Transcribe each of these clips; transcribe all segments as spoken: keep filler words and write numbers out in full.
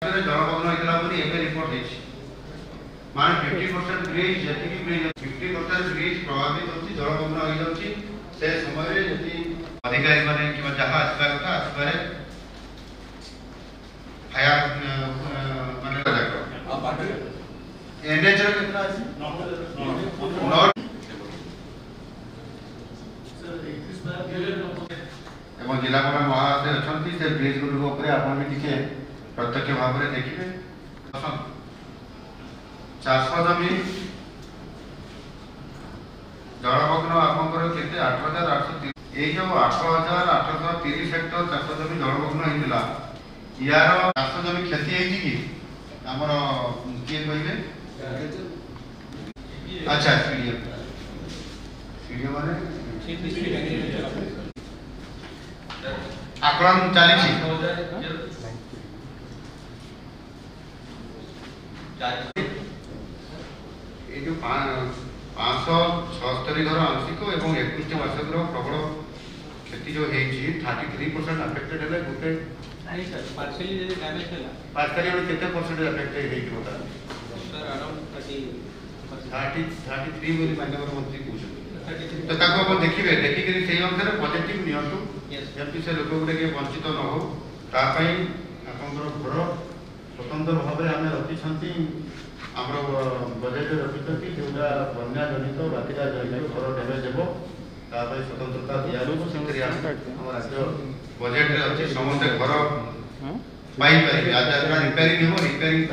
जलमग्न होइतला बोली एबे रिपोर्ट हेछि माने पचास परसेंट ब्रिज जति ब्रिज पचास परसेंट ब्रिज प्रभावित होछि जलमग्न होई जाउछि से समय रे जति अधिकारी माने कि जहां आसबा कथा आसबारे फायर माने आ बाकी एनएच रे कितना अछि नॉट सर इकतीस एवं जिलापाल महाशय अच्छा से ब्रिज गुड़ उपर आप प्रत्यक्ष भाव में देखिए चाष जमी जलमग्न आपंकर केते आठ हजार आठ सौ ये जो आठ हजार आठ सौ तीस हेक्टर चाष जमी जलमग्न होता यार चाष जमी क्षति है कि आमर किए कहे अच्छा सीडीओ सीडीओ माने आकलन चली जो पाँच सौ छस्तरी घर आंशिक और एक वार्षिक प्रबल क्षति जो थर्टी थ्री परसेंट अफेक्टेड है गोटे पार्शली केते percent affected thirty thirty three माननीय मंत्री कहते तो ताको देखिए देखिक से अनुसार पॉजिटिव नियंतु जमी से लोक गुड़े वंचित न हो तापाई आपंकर घर स्वतंत्र भाव में आम रखी आम बजेट रखी जोटा बन्या जनित बात्या जनित घर डैमेज हो स्वतंत्रता दिया राज्य बजेट अच्छे समस्ते घर पाई पारे आज रिपेयरिंग हो रिपेयरिंग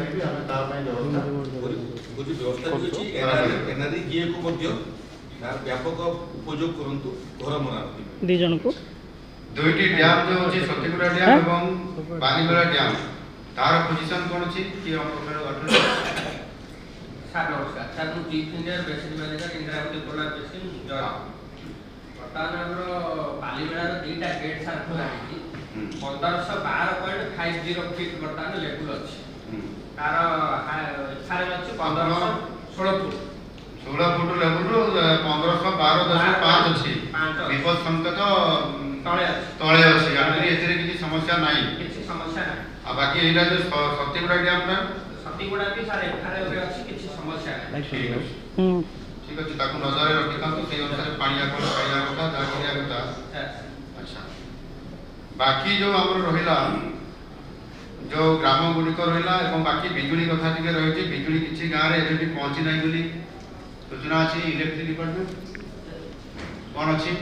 व्यापक उपयोग करंतु घर मरामती दी जन को दुईटी डैम जो अछि सतीगुड़ा डैम एवं बालीगुड़ा डैम तार पोजीशन कोन अछि कि हम अठर सर नमस्कार सर मु chief engineer basin manager Indravati पोलार बेसिन जरा वर्तमान हमरो बालीगुड़ा रो दीटा गेट सर खोला अछि पंद्रह सौ बारह पॉइंट पचास फीट वर्तमान लेवल अछि तार सारे अछि पंद्रह सौ सोलह फुट सोलह फुट लेवल रो पंद्रह सौ बारह दशमलव पाँच अछि विपद संकेत तळे तळे अछि यानी एतरे किछि समस्या नाही किछि समस्या नाही आ बाकी एटा जो सतीगुड़ा डैम ना सतीगुड़ा भी सारे एखारे रे अछि किछि समस्या नाही ठीक अछि हम ठीक अछि ताकू नजर रे रखि ताकू सेही अनुसार पानी आपण पाइया कथा जा करिया कथा अच्छा बाकी जो हमर रहिला जो ग्राम गुडी को रहिला एवं बाकी बिजुली कथा टिके रहि छि बिजुली किछि गां रे एबे भी पहुंची नाही बोली सूचना अछि इलेक्ट्रिक डिपार्टमेंट कोन अछि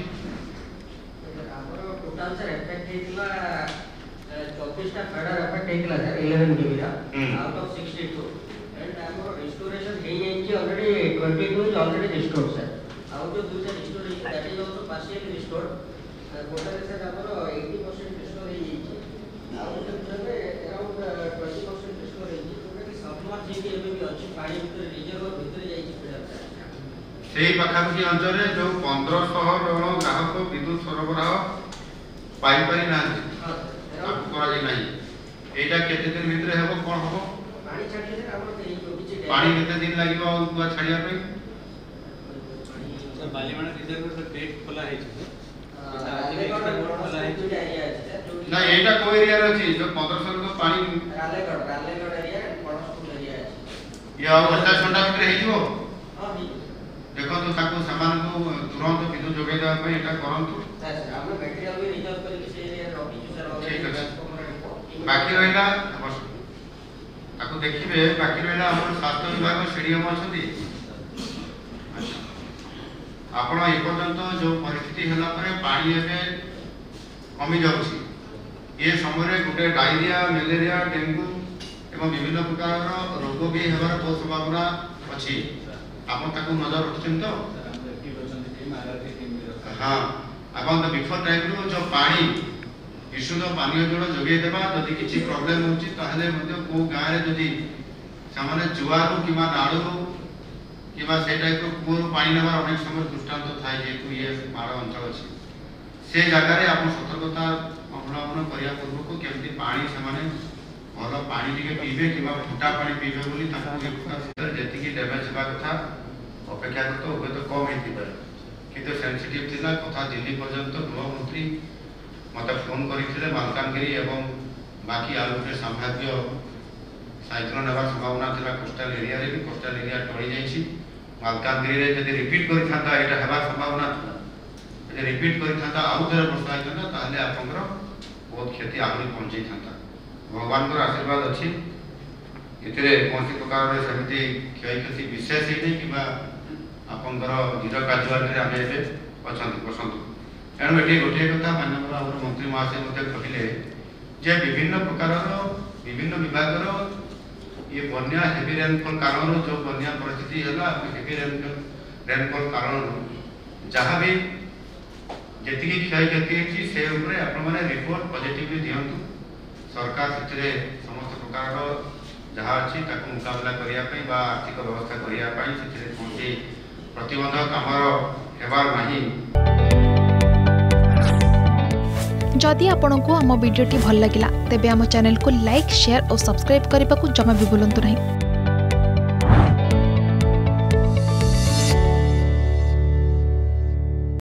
टोटल सर इफेक्ट हेतला चौबीस टा फेडर इफेक्ट हेतला सर eleven केवी रा आउट ऑफ sixty-two एंड हमर रिस्टोरेशन हे जे already twenty-two is already restored sir out of दूसरा रिस्टोर हे that is also partially restored total sir हमर eighty percent रिस्टोर हे जे आउट ऑफ दूसरा अराउंड twenty percent रिस्टोर हे जे टोटली सबमर्ज जे एबे भी अछि पानी भीतर रिजर्वर भीतर जाई छि सेही पाखापाखि अंचल जो पंद्रह सौ जन ग्राहक विद्युत सरबराह पाई पाई ना आपको करा जाय नाही एटा केते दिन भीतर हेबो कोन हेबो पानी छाडी से हमर देई किछि पानी केते दिन लागिबो दुआ छाडिया पे सर बालीमाना रिजर्वर से टेक खोला है ना एटा को एरिया रे अछि जो पंद्रह सौ तो पानी रालेगढ़ रालेगढ़ एरिया पड़ोसपुर एरिया अछि या पचास घंटा भीतर हेइबो हां देखो तो ताको सामान को तुरंत विद्युत जोगाई देबा पे एटा करंतु हम मटेरियल भी रिजर्व करके से एरिया रखी छु सर ठीक अछि बाकी रहिला ताको देखिबे बाकी रहिला हमर स्वास्थ्य विभाग सीडीएम अछंती आपण ए पर्यंत जो परिस्थिति हला परे पानी एबे कमी जाउछि ए समय रे गुटे डायरिया मलेरिया डेंगू एवं विभिन्न प्रकार रोग भी हेबार बहुत संभावना अछि आपण ताको नजर रखछन तो हां आपण द बिफोर टाइम रो जो पानी विशुद्ध पानी जल जोगे देबा जदि किछि प्रॉब्लम होछि ताहले मध्ये को गां रे जदि सामान्य जुआरो किमा नाळो किमा से टाइप रो कुओ पानी नेबार अनेक समय दृष्टांत थाय जे तु ये माळ अंचल अछि से जगह रे आपण सतर्कता अवलंबन करिया पूर्व को केमति पानी सामान्य भलो पानी टिके पीबे किमा फुटा पानी पीबे बोली ताको जेति की डैमेज हेबा कथा अपेक्षा करतो होय तो कम हेति पारे किंतु सेंसिटिव थिला कथा दिल्ली पर्यंत गृह मंत्री मते फोन करिथिले मालकानगिरी एवं बाकी आलोचे संभाव्य साइक्लोन होगा संभावना था कोस्टाल एरिया रे भी कोस्टाल एरिया टळी जाइछि मालकानगिरी रे जदि रिपीट करि थांता एटा हेबा संभावना था जदि रिपीट करि थांता आउ थोड़ा वर्षा होइता ताहले आपनकर बहुत क्षति आहुरी पहुंची थांता भगवान को आशीर्वाद अछि एतरे कोनसी प्रकार रे समिति क्षय क्षति विशेष ही नहीं कि आपनकर जीरो काजुआलिटी रे आमे एबे अछंती पसंद एणु एटी गोटे कथा माननीय आमर मंत्री महाशय मते कहिले जे विभिन्न प्रकार विभिन्न विभाग ये बन्या हेवी रेनफॉल कारण जो बन्या परिस्थिति है हेवी रेनफॉल कारण जहाँ भी जी क्षय क्षति से आपने रिपोर्ट पॉजिटिवली दिंतु सरकार से समस्त प्रकार जहाँ अच्छी मुकाबला करने आर्थिक व्यवस्था करने कौन प्रतिबंधक आमर हेबार नहीं। जदि आपंक आम भिडी भल लगा तेब आम चैनल को लाइक शेयर और सब्सक्राइब करने को जमा भी भूलु नहीं।